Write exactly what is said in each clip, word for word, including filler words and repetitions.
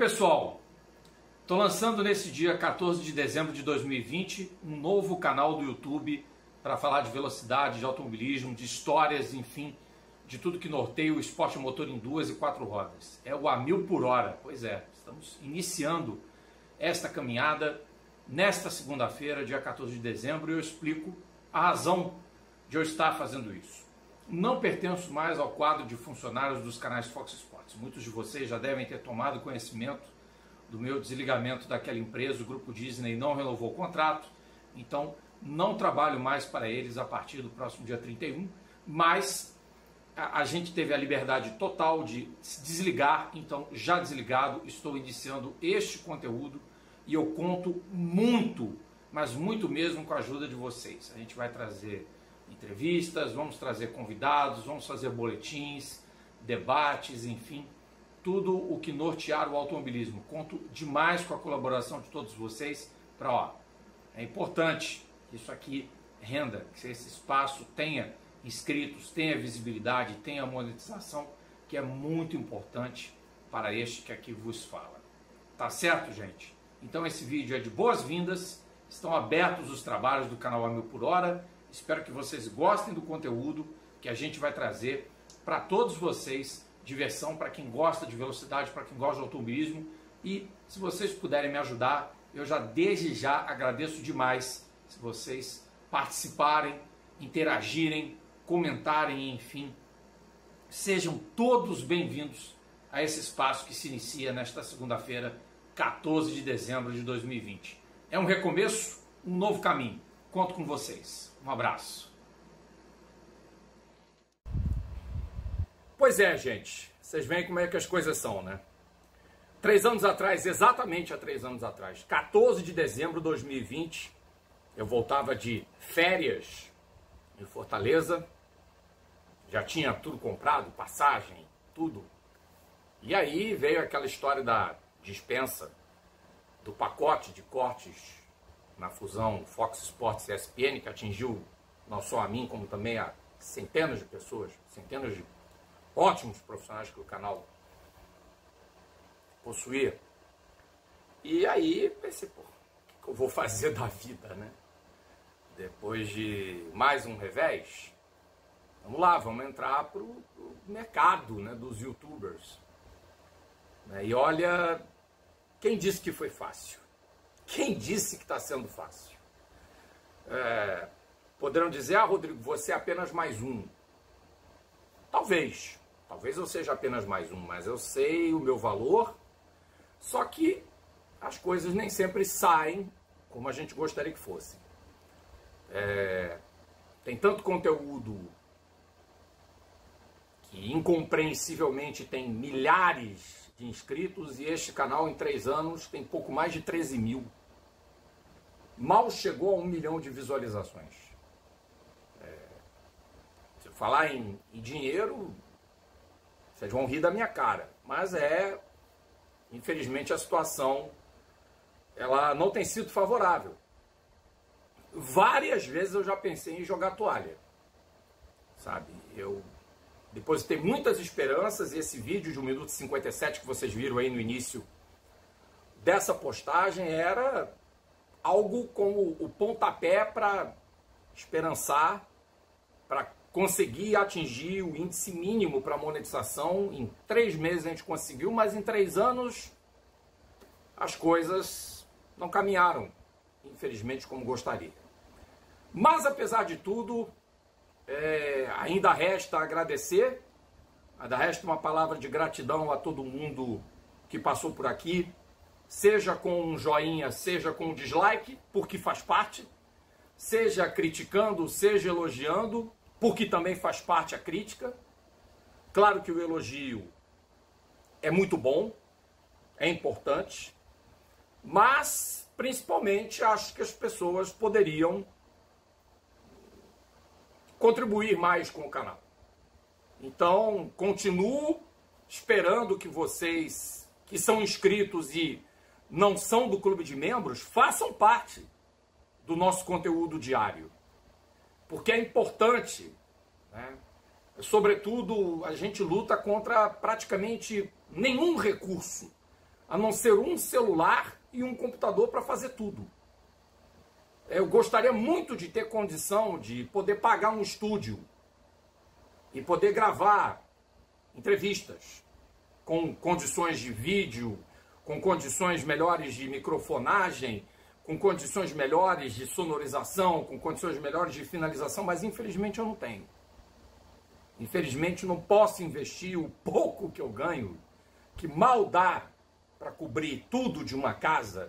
pessoal, estou lançando nesse dia quatorze de dezembro de dois mil e vinte um novo canal do YouTube para falar de velocidade, de automobilismo, de histórias, enfim, de tudo que norteia o esporte motor em duas e quatro rodas. É o a mil por hora. Pois é, estamos iniciando esta caminhada nesta segunda-feira, dia quatorze de dezembro, e eu explico a razão de eu estar fazendo isso. Não pertenço mais ao quadro de funcionários dos canais Fox Sports. Muitos de vocês já devem ter tomado conhecimento do meu desligamento daquela empresa. O grupo Disney não renovou o contrato, então não trabalho mais para eles a partir do próximo dia trinta e um, mas a, a gente teve a liberdade total de se desligar, então já desligado, estou iniciando este conteúdo e eu conto muito, mas muito mesmo com a ajuda de vocês. A gente vai trazer entrevistas, vamos trazer convidados, vamos fazer boletins, debates, enfim, tudo o que nortear o automobilismo. Conto demais com a colaboração de todos vocês para, ó, é importante que isso aqui renda, que esse espaço tenha inscritos, tenha visibilidade, tenha monetização, que é muito importante para este que aqui vos fala. Tá certo, gente? Então esse vídeo é de boas-vindas, estão abertos os trabalhos do canal a mil por hora. Espero que vocês gostem do conteúdo que a gente vai trazer para todos vocês, diversão para quem gosta de velocidade, para quem gosta de automobilismo. E se vocês puderem me ajudar, eu já desde já agradeço demais se vocês participarem, interagirem, comentarem, enfim. Sejam todos bem-vindos a esse espaço que se inicia nesta segunda-feira, quatorze de dezembro de dois mil e vinte. É um recomeço, um novo caminho. Conto com vocês. Um abraço. Pois é, gente. Vocês veem como é que as coisas são, né? Três anos atrás, exatamente há três anos atrás, quatorze de dezembro de dois mil e vinte, eu voltava de férias em Fortaleza. Já tinha tudo comprado, passagem, tudo. E aí veio aquela história da dispensa, do pacote de cortes na fusão Fox Sports e E S P N, que atingiu não só a mim, como também a centenas de pessoas, centenas de ótimos profissionais que o canal possuía. E aí pensei, pô, o que eu vou fazer da vida, né? Depois de mais um revés, vamos lá, vamos entrar pro, pro mercado, né, dos youtubers. E olha, quem disse que foi fácil? Quem disse que está sendo fácil? É, poderão dizer, ah, Rodrigo, você é apenas mais um. Talvez, talvez eu seja apenas mais um, mas eu sei o meu valor, só que as coisas nem sempre saem como a gente gostaria que fossem. É, tem tanto conteúdo que incompreensivelmente tem milhares de inscritos, e este canal em três anos tem pouco mais de treze mil. Mal chegou a um milhão de visualizações. É, se eu falar em, em dinheiro, vocês vão rir da minha cara, mas é, infelizmente, a situação ela não tem sido favorável. Várias vezes eu já pensei em jogar toalha, sabe? Eu depositei muitas esperanças, e esse vídeo de um minuto e cinquenta e sete que vocês viram aí no início dessa postagem era algo como o pontapé para esperançar, para conseguir atingir o índice mínimo para monetização. Em três meses a gente conseguiu, mas em três anos as coisas não caminharam, infelizmente, como gostaria. Mas apesar de tudo, É, ainda resta agradecer, ainda resta uma palavra de gratidão a todo mundo que passou por aqui, seja com um joinha, seja com um dislike, porque faz parte, seja criticando, seja elogiando, porque também faz parte a crítica. Claro que o elogio é muito bom, é importante, mas principalmente acho que as pessoas poderiam contribuir mais com o canal. Então, continuo esperando que vocês que são inscritos e não são do clube de membros façam parte do nosso conteúdo diário. Porque é importante, né? Sobretudo, a gente luta contra praticamente nenhum recurso a não ser um celular e um computador para fazer tudo. Eu gostaria muito de ter condição de poder pagar um estúdio e poder gravar entrevistas com condições de vídeo, com condições melhores de microfonagem, com condições melhores de sonorização, com condições melhores de finalização, mas infelizmente eu não tenho. Infelizmente não posso investir o pouco que eu ganho, que mal dá para cobrir tudo de uma casa,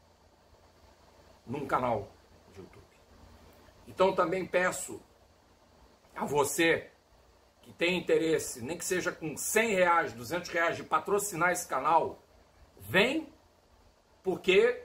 num canal de YouTube. Então também peço a você que tem interesse, nem que seja com cem reais, duzentos reais, de patrocinar esse canal, vem, porque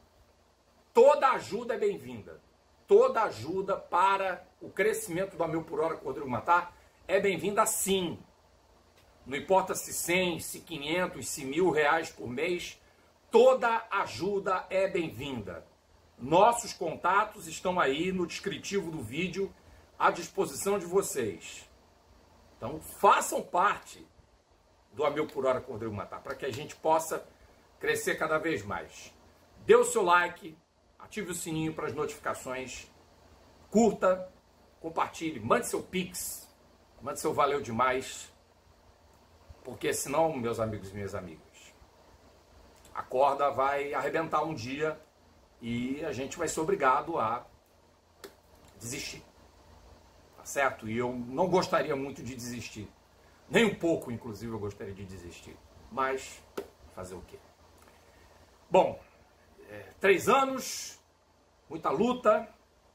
toda ajuda é bem-vinda. Toda ajuda para o crescimento do A Mil por Hora com Rodrigo Matar é bem-vinda sim. Não importa se cem, se quinhentos, se mil reais por mês, toda ajuda é bem-vinda. Nossos contatos estão aí no descritivo do vídeo à disposição de vocês. Então façam parte do A Mil por Hora com Rodrigo Matar, para que a gente possa crescer cada vez mais. Dê o seu like, ative o sininho para as notificações, curta, compartilhe, mande seu pix, mande seu valeu demais, porque senão, meus amigos e minhas amigas, a corda vai arrebentar um dia e a gente vai ser obrigado a desistir. Tá certo? E eu não gostaria muito de desistir. Nem um pouco, inclusive, eu gostaria de desistir. Mas, fazer o quê? Bom, é, três anos, muita luta,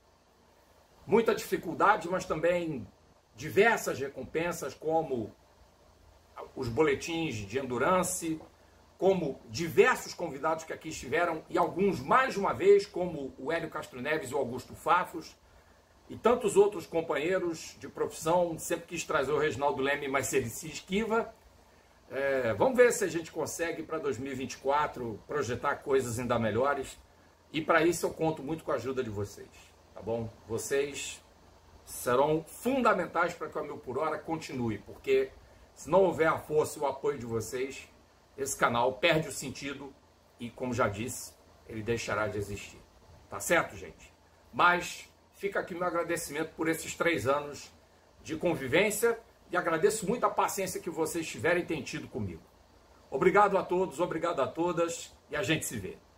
muita dificuldade, mas também diversas recompensas, como os boletins de endurance, como diversos convidados que aqui estiveram, e alguns mais de uma vez, como o Hélio Castro Neves e o Augusto Fafos, e tantos outros companheiros de profissão. Sempre quis trazer o Reginaldo Leme, mas ele se esquiva. É, vamos ver se a gente consegue, para dois mil e vinte e quatro, projetar coisas ainda melhores. E para isso eu conto muito com a ajuda de vocês, tá bom? Vocês serão fundamentais para que o A Mil por Hora continue, porque se não houver a força e o apoio de vocês, esse canal perde o sentido e, como já disse, ele deixará de existir. Tá certo, gente? Mas fica aqui meu agradecimento por esses três anos de convivência e agradeço muito a paciência que vocês tiverem e têm tido comigo. Obrigado a todos, obrigado a todas e a gente se vê.